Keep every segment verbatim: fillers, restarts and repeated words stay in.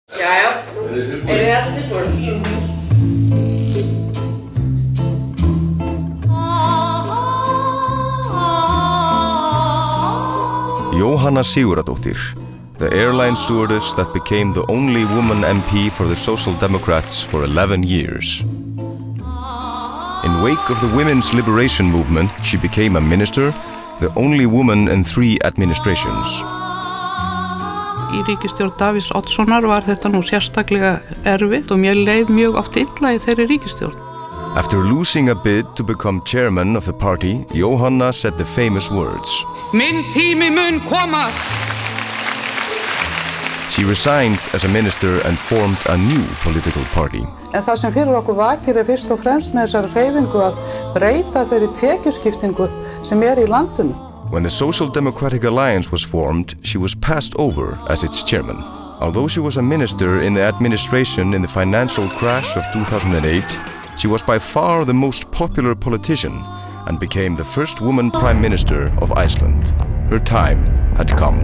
Jæja, eru þið allir tilbúin? Jóhanna Sigurðardóttir, the airline stewardess that became the only woman M P for the Social Democrats for eleven years. In wake of the women's liberation movement, she became a minister, the only woman in three administrations. Í ríkisstjórn Davíðs Oddssonar var þetta nú sérstaklega erfitt og mér leið mjög oft illa í þeirri ríkisstjórn. After losing a bid to become chairman of the party, Jóhanna said the famous words. Minn tími mun koma! She resigned as a minister and formed a new political party. En það sem fyrir okkur vakir er fyrst og fremst með þessari hreyfingu að breyta þeirri tekjuskiptingu sem er í landinu. When the Social Democratic Alliance was formed, she was passed over as its chairman. Although she was a minister in the administration in the financial crash of two thousand eight, she was by far the most popular politician and became the first woman prime minister of Iceland. Her time had come.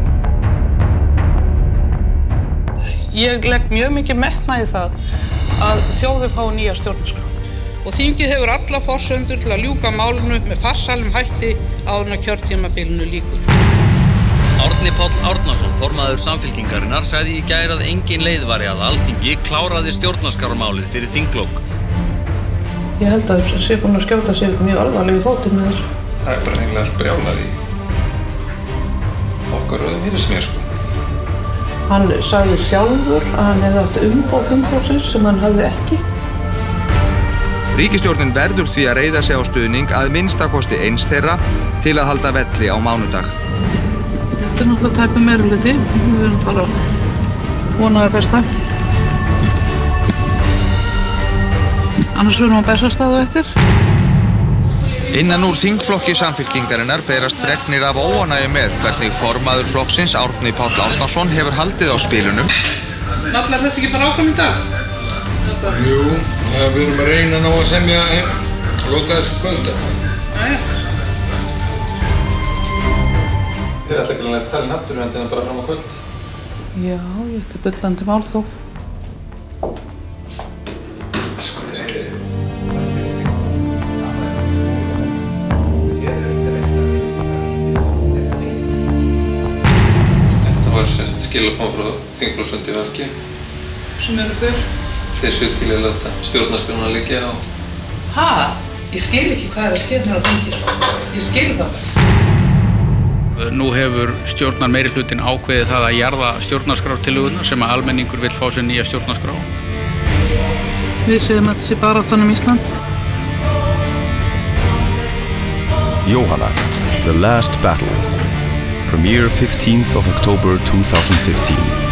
Ég legg mjög mikið metnað í það að þjóðin fái nýja stjórnarskrá. Og þingið hefur alla forsendur til að ljúka málinu með farsælum hætti áður en kjörtímabilinu lýkur. Árni Páll Árnason, formaður Samfylkingarinnar, sagði í gær að engin leið væri að Alþingi kláraði stjórnarskrármálið fyrir þinglok. Ég held að það sé búin að skjóta sér mjög alvarlega í fótinn með þessu. Það er bara hreinlega allt brjálað í okkar röðum hirðismér, sko. Hann sagði sjálfur að hann hefði átt umboð þingflokksins sem hann hafði ekki. Ríkisstjórnin verður því að reiða sig á stuðning að minnstakosti eins þeirra til að halda velli á mánudag. Þetta er náttúrulega tæpur meirihluti. Við verðum bara að vona það besta. Annars verðum við á Bessastaði eftir. Innan úr þingflokki Samfylkingarinnar berast fregnir af óánægju með hvernig formaður flokksins Árni Páll Árnason hefur haldið á spilunum. Nafnar þetta ekki bara áfram í dag? Jú, við erum að reyna ná að semja að loka þessu kvölda. Jæja. Þið er alltaf ekki að tala náttúruverndina bara fram á kvöld? Já, þetta er bullandi mál þó. Skilabón frá þingflokksfundi V G. Sem eru hver? Þeir séu til að láta stjórnarskrána liggja á. Ha? Ég skil ekki hvað er að ske mér á þingi. Ég skil það. Nú hefur stjórnar meirihlutin ákveðið það að jarða stjórnarskrártillögurnar sem að almenningur vill fá sér nýja stjórnarskrá. Við séum að þessi baráttan Ísland. Jóhanna, The Last Battle. Premiere fifteenth of October two thousand fifteen.